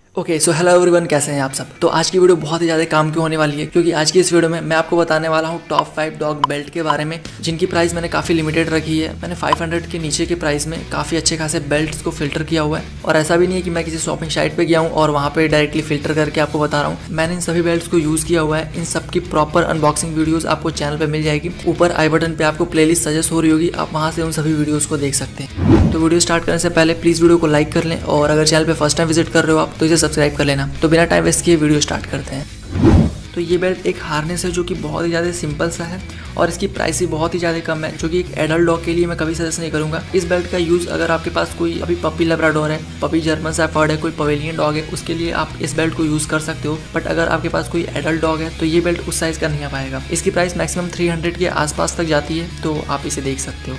Okay so hello everyone, कैसे हैं आप सब। तो आज की वीडियो बहुत ही ज़्यादा काम की होने वाली है क्योंकि आज की इस वीडियो में मैं आपको बताने वाला हूँ टॉप 5 डॉग बेल्ट के बारे में, जिनकी प्राइस मैंने काफ़ी लिमिटेड रखी है। मैंने 500 के नीचे के प्राइस में काफ़ी अच्छे खासे बेल्ट्स को फिल्टर किया हुआ है। और ऐसा भी नहीं है कि मैं किसी शॉपिंग साइट पर गया हूँ और वहाँ पर डायरेक्टली फिल्टर करके आपको बता रहा हूँ। मैंने इन सभी बेल्ट्स को यूज़ किया हुआ है। इन सब की प्रॉपर अनबॉक्सिंग वीडियोज़ आपको चैनल पर मिल जाएगी। ऊपर आई बटन पर आपको प्लेलिस्ट सजेस्ट हो रही होगी, आप वहाँ से उन सभी वीडियोज़ को देख सकते हैं। तो वीडियो स्टार्ट करने से पहले प्लीज़ वीडियो को लाइक कर लें, और अगर चैनल पे फर्स्ट टाइम विजिट कर रहे हो आप तो इसे सब्सक्राइब कर लेना। तो बिना टाइम वेस्ट किए वीडियो स्टार्ट करते हैं। तो ये बेल्ट एक हार्नेस है जो कि बहुत ही ज़्यादा सिंपल सा है और इसकी प्राइस भी बहुत ही ज़्यादा कम है, जो कि एक एडल्ट डॉग के लिए मैं कभी सजेस्ट नहीं करूँगा। इस बेल्ट का यूज़ अगर आपके पास कोई अभी पपी लैब्राडोर है, पपी जर्मन शेफर्ड है, कोई पवेलियन डॉग है, उसके लिए आप इस बेल्ट को यूज़ कर सकते हो। बट अगर आपके पास कोई एडल्ट डॉग है तो ये बेल्ट उस साइज़ का नहीं आ पाएगा। इसकी प्राइस मैक्सिमम 300 के आसपास तक जाती है, तो आप इसे देख सकते हो।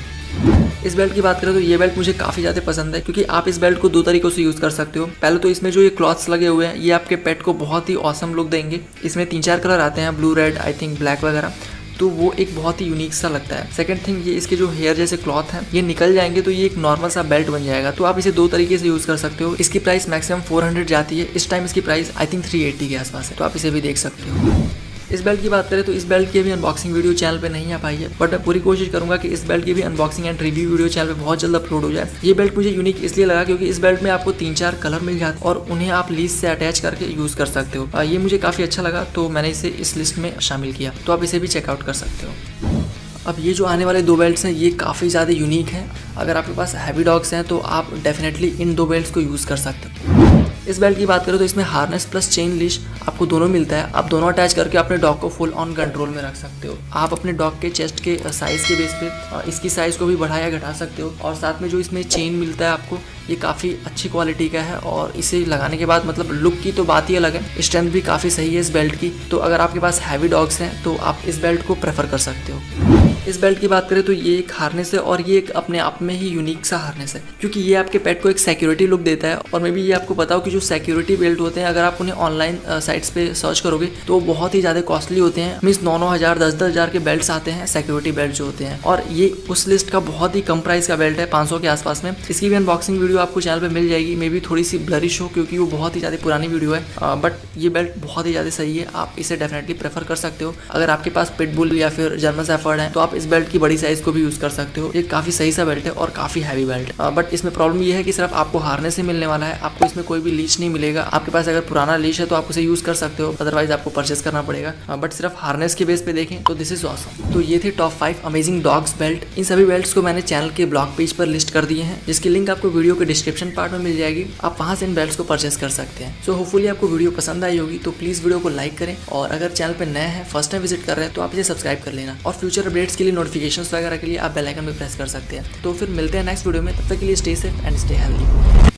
इस बेल्ट की बात करें तो ये बेल्ट मुझे काफ़ी ज़्यादा पसंद है क्योंकि आप इस बेल्ट को दो तरीकों से यूज़ कर सकते हो। पहले तो इसमें जो ये क्लॉथ्स लगे हुए हैं ये आपके पेट को बहुत ही ऑसम लुक देंगे। इसमें 3-4 कलर आते हैं, blue, red, I think black वगैरह, तो वो एक बहुत ही यूनिक सा लगता है। सेकंड थिंग, ये इसके जो हेयर जैसे क्लॉथ हैं ये निकल जाएंगे तो ये एक नॉर्मल सा बेल्ट बन जाएगा। तो आप इसे दो तरीके से यूज़ कर सकते हो। इसकी प्राइस मैक्सिमम 400 जाती है। इस टाइम इसकी प्राइस आई थिंक 380 के आसपास है, तो आप इसे भी देख सकते हो। इस बेल्ट की बात करें तो इस बेल्ट की अभी अनबॉक्सिंग वीडियो चैनल पे नहीं आ पाई है, बट मैं पूरी कोशिश करूंगा कि इस बेल्ट की भी unboxing and review video channel पे बहुत जल्द अपलोड हो जाए। ये बेल्ट मुझे यूनिक इसलिए लगा क्योंकि इस बेल्ट में आपको 3-4 कलर मिल जाते हैं और उन्हें आप लीस्ट से अटैच करके यूज़ कर सकते हो। ये मुझे काफ़ी अच्छा लगा, तो मैंने इसे इस लिस्ट में शामिल किया, तो आप इसे भी चेकआउट कर सकते हो। अब ये जो आने वाले दो बेल्ट्स हैं ये काफ़ी ज़्यादा यूनिक हैं। अगर आपके पास हैवी डॉग्स हैं तो आप डेफिनेटली इन दो बेल्ट्स को यूज़ कर सकते हो। इस बेल्ट की बात करें तो इसमें हार्नेस प्लस चेन लीश आपको दोनों मिलता है। आप दोनों अटैच करके अपने डॉग को फुल ऑन कंट्रोल में रख सकते हो। आप अपने डॉग के चेस्ट के साइज़ के बेस पे इसकी साइज़ को भी बढ़ा या घटा सकते हो। और साथ में जो इसमें चेन मिलता है आपको, ये काफ़ी अच्छी क्वालिटी का है और इसे लगाने के बाद मतलब लुक की तो बात ही अलग है। स्ट्रेंथ भी काफ़ी सही है इस बेल्ट की, तो अगर आपके पास हैवी डॉग्स हैं तो आप इस बेल्ट को प्रेफर कर सकते हो। इस बेल्ट की बात करें तो ये एक हार्नेस है और ये एक अपने आप में ही यूनिक सा हार्नेस है क्योंकि ये आपके पेट को एक सिक्योरिटी लुक देता है। और मैं भी ये आपको बताऊं कि जो सिक्योरिटी बेल्ट होते हैं अगर आप उन्हें ऑनलाइन साइट्स पे सर्च करोगे तो बहुत ही ज़्यादा कॉस्टली होते हैं। मीन्स 9-9 हज़ार 10-10 हज़ार के बेल्ट्स आते हैं, सिक्योरिटी बेल्ट जो होते हैं, और ये उस लिस्ट का बहुत ही कम प्राइस का बेल्ट है, 500 के आसपास में। इसकी भी अनबॉक्सिंग वीडियो आपको चैनल पर मिल जाएगी। मे भी थोड़ी सी ब्लरिश हो क्योंकि वो बहुत ही ज़्यादा पुरानी वीडियो है, बट ये बेल्ट बहुत ही ज़्यादा सही है। आप इसे डेफिनेटली प्रेफर कर सकते हो। अगर आपके पास पिटबुल या फिर जर्मन शेफर्ड है तो आप इस बेल्ट की बड़ी साइज को भी यूज कर सकते हो। ये काफी सही सा बेल्ट है और काफी हैवी बेल्ट है। बट इसमें प्रॉब्लम ये है कि सिर्फ आपको हार्नेस से मिलने वाला है, आपको इसमें कोई भी लीच नहीं मिलेगा। आपके पास अगर पुराना लीच है तो आप उसे यूज कर सकते हो, अदरवाइज आपको परचेस करना पड़ेगा। बट सिर्फ हार्नेस के बेस पे देखें तो दिस इज ऑसम। तो ये थे टॉप 5 अमेजिंग डॉग्स बेल्ट। इन सभी बेल्ट्स को मैंने चैनल के ब्लॉग पेज पर लिस्ट कर दिए हैं, जिसकी लिंक आपको वीडियो के डिस्क्रिप्शन पार्ट में मिल जाएगी। आप वहां से इन बेल्ट्स को परचेस कर सकते हैं। सो होपफुली आपको वीडियो पसंद आई होगी, तो प्लीज वीडियो को लाइक करें, और अगर चैनल पर नए हैं, फर्स्ट टाइम विजिट कर रहे हैं, तो आप इसे सब्सक्राइब कर लेना। और फ्यूचर अपडेट्स के लिए, नोटिफिकेशंस वगैरह के लिए आप बेल आइकन में प्रेस कर सकते हैं। तो फिर मिलते हैं नेक्स्ट वीडियो में, तब तक के लिए stay safe and stay healthy.